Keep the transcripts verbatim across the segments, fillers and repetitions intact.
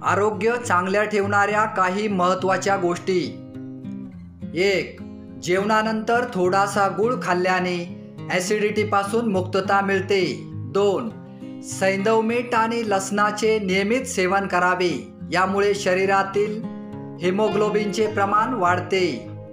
आरोग्य चांगल्या ठेवणाऱ्या काही महत्त्वाच्या गोष्टी. एक. जेवणानंतर थोडासा गूळ खाल्ल्याने ॲसिडिटीपासून मुक्तता मिळते. दोन. सैंधव मीठ आणि लसणाचे नियमित सेवन करावे, यामुळे शरीरातील हिमोग्लोबिनचे प्रमाण वाढते.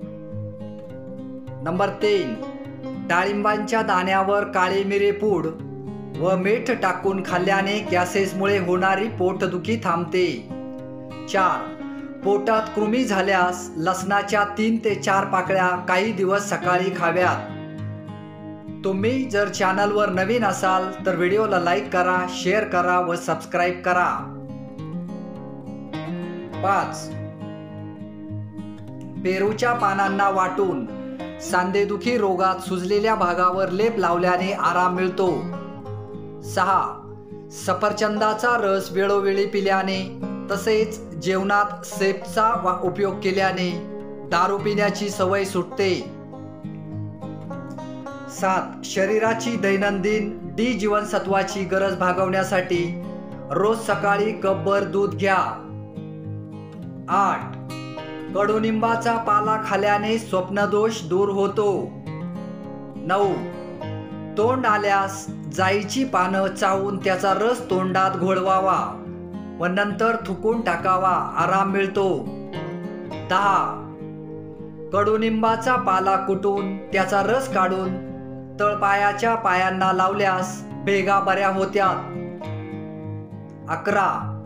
नंबर तीन. डाळिंबांच्या दाण्यावर काळी मिरी पूड व मीठ टाकून खाल्ल्याने गॅसेसमुळे होणारी पोटदुखी थांबते. चार. पोटात कृमी झाल्यास लसणाच्या तीन ते चार पाकळ्या काही दिवस सकाळी खाव्यात. तुम्ही जर चॅनलवर नवीन असाल तर व्हिडिओला लाईक करा, शेअर करा व सबस्क्राईब करा. पाच. पेरूच्या पानांना वाटून सांधेदुखी रोगात सुजलेल्या भागावर लेप लावल्याने आराम मिळतो. सहा. सफरचंदाचा रस वेळोवेळी पिल्याने तसेच जेवणात सेपचा उपयोग केल्याने दारू पिण्याची सवय सुटते. सात. शरीराची दैनंदिन डी जीवनसत्वाची गरज भागवण्यासाठी रोज सकाळी कपभर दूध घ्या. आठ. कडुनिंबाचा पाला खाल्ल्याने स्वप्नदोष दूर होतो. नऊ. तोंड आल्यास जाईची पानं चावून त्याचा रस तोंडात घोळवावा व नंतर थुकून टाकावा, आराम मिळतो. दहा. कडुनिंबाचा पाला कुटून त्याचा रस काढून तळपायाच्या पायांना लावल्यास भेगा बऱ्या होत्यात. अकरा.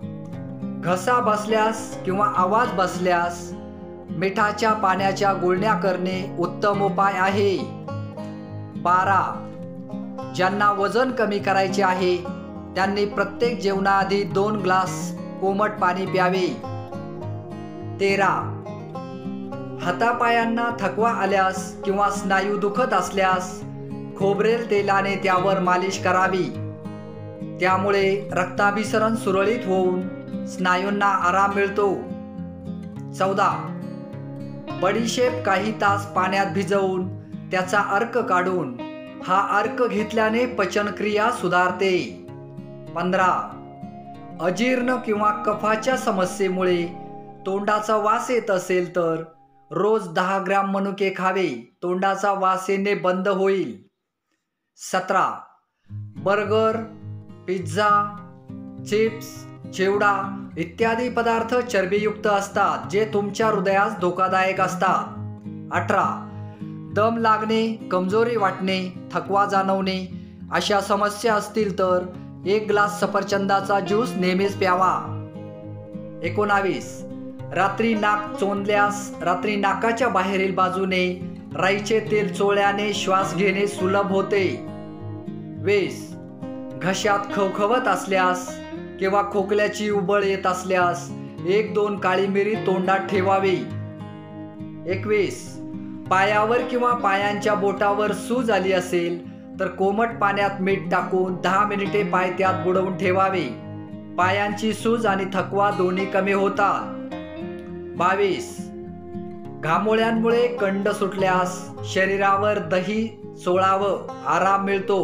घसा बसल्यास किंवा आवाज बसल्यास मिठाच्या पाण्याच्या गुळण्या करणे उत्तम उपाय आहे. बारा. ज्यांना वजन कमी करायचे आहे त्यांनी प्रत्येक जेवणाआधी दोन ग्लास कोमट पाणी प्यावे. तेरा. हातापायांना थकवा आल्यास किंवा स्नायू दुखत असल्यास खोबरेल तेलाने त्यावर मालिश करावी, त्यामुळे रक्ताभिसरण सुरळीत होऊन स्नायूंना आराम मिळतो. चौदा. बडीशेप काही तास पाण्यात भिजवून त्याचा अर्क काढून हा अर्क घेतल्याने पचनक्रिया सुधारते. पंधरा. अजीर्ण किंवा कफाच्या समस्येमुळे तोंडाचा वास येत असेल तर रोज दहा ग्रॅम मनुके खावे, तोंडाचा वास येणे बंद होईल. सतरा. बर्गर, पिझ्झा, चिप्स, चिवडा इत्यादी पदार्थ चरबीयुक्त असतात, जे तुमच्या हृदयास धोकादायक असतात. अठरा. दम लागणे, कमजोरी वाटणे, थकवा जाणवणे अशा समस्या असतील तर एक ग्लास सफरचंदाचा ज्यूस नेहमीच प्यावा. एकोणावीस. रात्री नाक चोंदल्यास रात्री नाकाच्या बाहेरील बाजूने राईचे तेल चोळल्याने श्वास घेणे सुलभ होते. वीस. घशात खवखवत असल्यास किंवा खोकल्याची उबळ येत असल्यास एक दोन काळी मिरी तोंडात ठेवावी. एकवीस. पायावर किंवा पायांच्या बोटावर सूज आली असेल तर कोमट पाण्यात मीठ टाकून दहा मिनिटे पाय त्यात बुडवून ठेवावे, पायांची सूज आणि थकवा दोन्ही कमी होतात. बावीस. घामोळ्यांमुळे कंड सुटल्यास शरीरावर दही चोळावं, आराम मिळतो.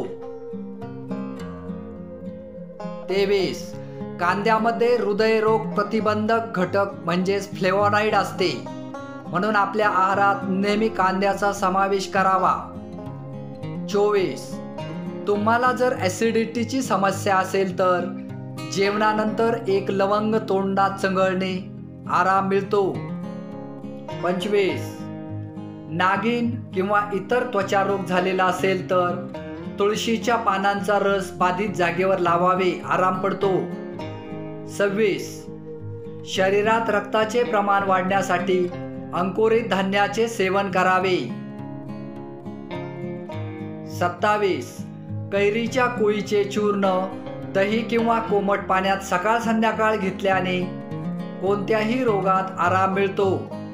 तेवीस. कांद्यामध्ये हृदयरोग प्रतिबंधक घटक म्हणजेच फ्लेवोनाइड असते, म्हणून आपल्या आहारात नेहमी कांद्याचा समावेश करावा. चोवीस. तुम्हाला जर ॲसिडिटीची समस्या असेल तर जेवणानंतर एक लवंग तोंडात चंगळणे, आराम मिळतो. पंचवीस. नागिन किंवा इतर त्वचारोग झालेला असेल तर तुळशीच्या पानांचा रस बाधित जागेवर लावावे, आराम पडतो. सव्वीस. शरीरात रक्ताचे प्रमाण वाढण्यासाठी अंकुरित धान्याचे सेवन करावे. सत्तावीस. कैरीच्या कोळीचे चूर्ण दही किंवा कोमट पाण्यात सकाळ संध्याकाळ घेतल्याने कोणत्याही रोगात आराम मिळतो.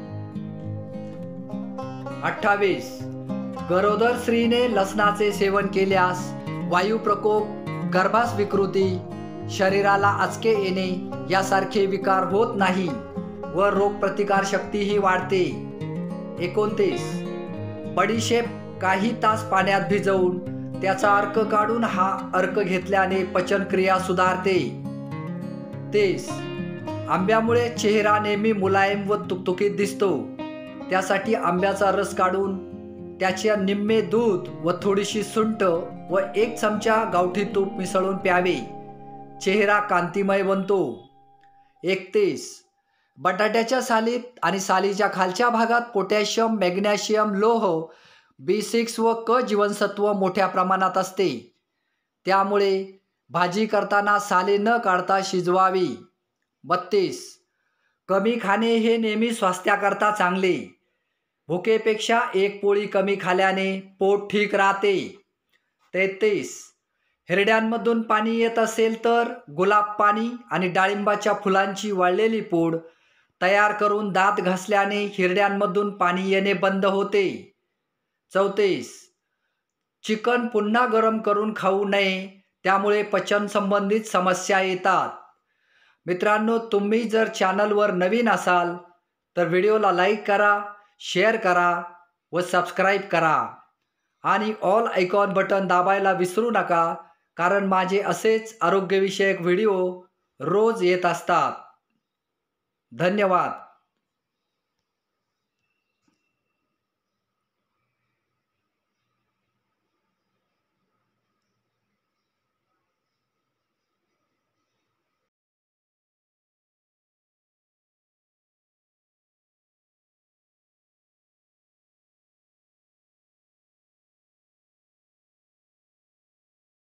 अठ्ठावीस. गरोदर स्त्रीने लसणाचे सेवन केल्यास वायू प्रकोप, गर्भास विकृती, शरीराला आचके येणे यासारखे विकार होत नाही व रोगप्रतिकार शक्तीही वाढते. एकोणतीस. बडीशेप काही तास पाण्यात भिजवून त्याचा अर्क काढून हा अर्क घेतल्याने पचनक्रिया सुधारते. तीस. आंब्यामुळे चेहरा नेहमी मुलायम व तुकतुकीत दिसतो. त्यासाठी आंब्याचा रस काढून त्याच्या निम्मे दूध व थोडीशी सुंठ व एक चमचा गावठी तूप मिसळून प्यावे. चेहरा कांतिमय बनतो. एकतीस. बटाट्याच्या सालीत आणि सालीच्या खालच्या भागात पोटॅशियम, मॅग्नेशियम, लोह, बी सिक्स व क जीवनसत्व मोठ्या प्रमाणात असते. त्यामुळे भाजी करताना साले न काढता शिजवावी. बत्तीस. कमी खाणे हे नेहमी स्वास्थ्याकरता चांगले. भुकेपेक्षा एक पोळी कमी खाल्याने पोट ठीक राहते. तेहतीस. हिरड्यांमधून पाणी येत असेल तर गुलाब पाणी आणि डाळिंबाच्या फुलांची वाळलेली पूड तयार करून दात घासल्याने हिरड्यांमधून पाणी येणे बंद होते. चौतीस. चिकन पुन्हा गरम करून खाऊ नये, त्यामुळे पचन संबंधित समस्या येतात. मित्रांनो, तुम्ही जर चॅनलवर नवीन असाल तर व्हिडिओला लाईक करा, शेअर करा व सबस्क्राईब करा आणि ऑल आयकॉन बटन दाबायला विसरू नका, कारण माझे असेच आरोग्यविषयक व्हिडिओ रोज येत असतात. धन्यवाद.